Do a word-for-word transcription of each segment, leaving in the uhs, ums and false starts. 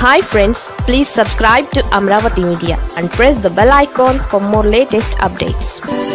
Hi friends, please subscribe to Amravati Media and press the bell icon for more latest updates.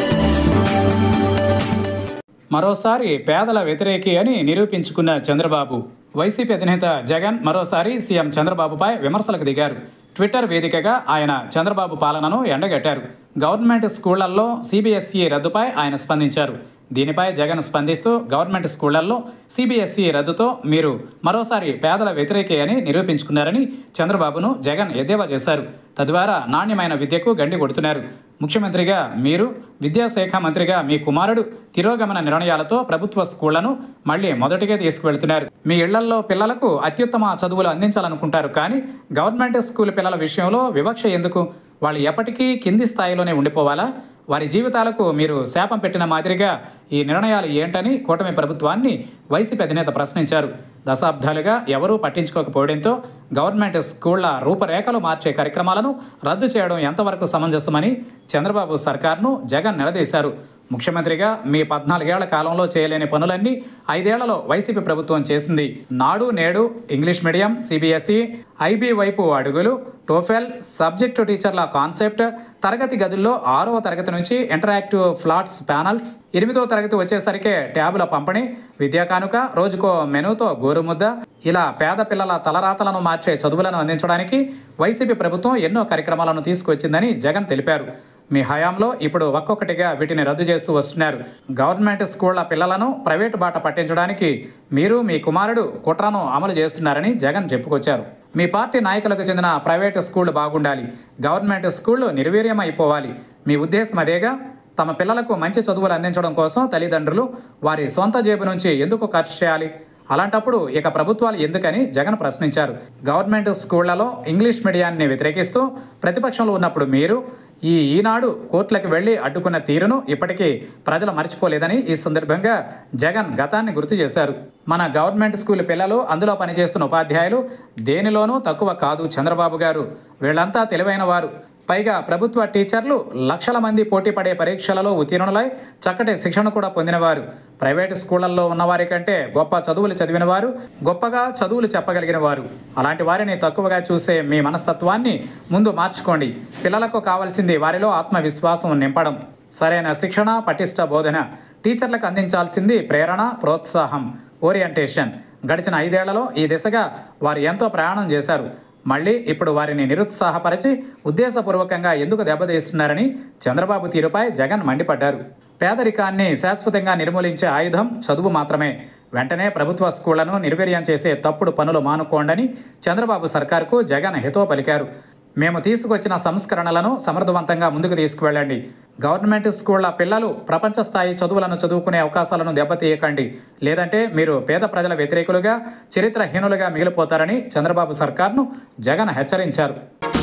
మరోసారి పేదల వ్యతిరేకి అని నిరూపించుకున్న Chandrababu. YCP అధినేత జగన్ మరోసారి సీఎం చంద్రబాబుపై విమర్శలకు దిగారు. ట్విట్టర్ వేదికగా ఆయన చంద్రబాబు పాలనను ఎండగట్టారు. గవర్నమెంట్ స్కూళ్లలో సీబీఎస్ఈ రద్దుపై ఆయన స్పందించారు. దీనిపై జగన్ స్పందిస్తూ గవర్నమెంట్ స్కూళ్లలో సీబీఎస్ఈ రద్దుతో మీరు మరోసారి పేదల వ్యతిరేకి అని నిరూపించుకున్నారని చంద్రబాబును జగన్ ఎద్దేవా చేశారు. తద్వారా నాణ్యమైన విద్యకు గండి కొడుతున్నారు. ముఖ్యమంత్రిగా మీరు, విద్యాశాఖ మంత్రిగా మీ కుమారుడు తిరోగమన నిర్ణయాలతో ప్రభుత్వ స్కూళ్లను మళ్లీ మొదటిగా తీసుకువెళ్తున్నారు. మీ ఇళ్లల్లో పిల్లలకు అత్యుత్తమ చదువులు అందించాలనుకుంటారు, కానీ గవర్నమెంట్ స్కూల్ పిల్లల విషయంలో వివక్ష ఎందుకు? వాళ్ళు ఎప్పటికీ కింది స్థాయిలోనే ఉండిపోవాలా? వారి జీవితాలకు మీరు శాపం పెట్టిన మాదిరిగా ఈ నిర్ణయాలు ఏంటని కూటమి ప్రభుత్వాన్ని వైసీపీ అధినేత ప్రశ్నించారు. దశాబ్దాలుగా ఎవరూ పట్టించుకోకపోవడంతో గవర్నమెంట్ స్కూళ్ల రూపురేఖలు మార్చే కార్యక్రమాలను రద్దు చేయడం ఎంతవరకు సమంజసమని చంద్రబాబు సర్కార్ను జగన్ నిలదీశారు. ముఖ్యమంత్రిగా మీ పద్నాలుగేళ్ల కాలంలో చేయలేని పనులన్నీ ఐదేళ్లలో వైసీపీ ప్రభుత్వం చేసింది. నాడు నేడు, ఇంగ్లీష్ మీడియం, సిబిఎస్ఈ, ఐబీ వైపు అడుగులు, టోఫెల్, సబ్జెక్టు టీచర్ల కాన్సెప్ట్, తరగతి గదుల్లో ఆరవ తరగతి నుంచి ఇంటరాక్టివ్ ఫ్లాట్స్ ప్యానల్స్, ఎనిమిదవ తరగతి వచ్చేసరికి ట్యాబుల పంపిణీ, విద్యా కానుక, రోజుకో మెనూతో గోరుముద్ద, ఇలా పేద పిల్లల తలరాతలను మార్చే చదువులను అందించడానికి వైసీపీ ప్రభుత్వం ఎన్నో కార్యక్రమాలను తీసుకొచ్చిందని జగన్ తెలిపారు. మీ హయాంలో ఇప్పుడు ఒక్కొక్కటిగా వీటిని రద్దు చేస్తూ వస్తున్నారు. గవర్నమెంట్ స్కూళ్ల పిల్లలను ప్రైవేటు బాట పట్టించడానికి మీరు, మీ కుమారుడు కుట్రను అమలు చేస్తున్నారని జగన్ చెప్పుకొచ్చారు. మీ పార్టీ నాయకులకు చెందిన ప్రైవేటు స్కూళ్లు బాగుండాలి, గవర్నమెంట్ స్కూళ్లు నిర్వీర్యం అయిపోవాలి. మీ ఉద్దేశం అదేగా? తమ పిల్లలకు మంచి చదువులు అందించడం కోసం తల్లిదండ్రులు వారి సొంత జేబు నుంచి ఎందుకు ఖర్చు చేయాలి? అలాంటప్పుడు ఇక ప్రభుత్వాలు ఎందుకని జగన్ ప్రశ్నించారు. గవర్నమెంట్ స్కూళ్లలో ఇంగ్లీష్ మీడియాన్ని వ్యతిరేకిస్తూ ప్రతిపక్షంలో ఉన్నప్పుడు మీరు ఈ ఈనాడు కోర్టులకు వెళ్లి అడ్డుకున్న తీరును ఇప్పటికీ ప్రజలు మర్చిపోలేదని ఈ సందర్భంగా జగన్ గతాన్ని గుర్తు చేశారు. మన గవర్నమెంట్ స్కూల్ పిల్లలు, అందులో పనిచేస్తున్న ఉపాధ్యాయులు దేనిలోనూ తక్కువ కాదు చంద్రబాబు గారు. వీళ్ళంతా తెలివైన వారు. పైగా ప్రభుత్వ టీచర్లు లక్షల మంది పోటీ పడే పరీక్షలలో ఉత్తీర్ణులై చక్కటి శిక్షణ కూడా పొందినవారు. ప్రైవేటు స్కూళ్లలో ఉన్నవారి కంటే గొప్ప చదువులు చదివిన వారు, గొప్పగా చదువులు చెప్పగలిగిన వారు. అలాంటి వారిని తక్కువగా చూసే మీ మనస్తత్వాన్ని ముందు మార్చుకోండి. పిల్లలకు కావాల్సింది వారిలో ఆత్మవిశ్వాసం నింపడం, సరైన శిక్షణ, పటిష్ట బోధన. టీచర్లకు అందించాల్సింది ప్రేరణ, ప్రోత్సాహం, ఓరియంటేషన్. గడిచిన ఐదేళ్లలో ఈ దిశగా వారు ఎంతో ప్రయాణం చేశారు. మళ్ళీ ఇప్పుడు వారిని నిరుత్సాహపరిచి ఉద్దేశపూర్వకంగా ఎందుకు దెబ్బతీస్తున్నారని చంద్రబాబు తీరుపై జగన్ మండిపడ్డారు. పేదరికాన్ని శాశ్వతంగా నిర్మూలించే ఆయుధం చదువు మాత్రమే. వెంటనే ప్రభుత్వ స్కూళ్లను నిర్వీర్యం చేసే తప్పుడు పనులు మానుకోండని చంద్రబాబు సర్కారుకు జగన్ హితవు పలికారు. మేము తీసుకొచ్చిన సంస్కరణలను సమర్థవంతంగా ముందుకు తీసుకువెళ్ళండి. గవర్నమెంట్ స్కూళ్ల పిల్లలు ప్రపంచ స్థాయి చదువులను చదువుకునే అవకాశాలను దెబ్బతీయకండి. లేదంటే మీరు పేద ప్రజల వ్యతిరేకులుగా, చరిత్రహీనులుగా మిగిలిపోతారని చంద్రబాబు సర్కార్ను జగన్ హెచ్చరించారు.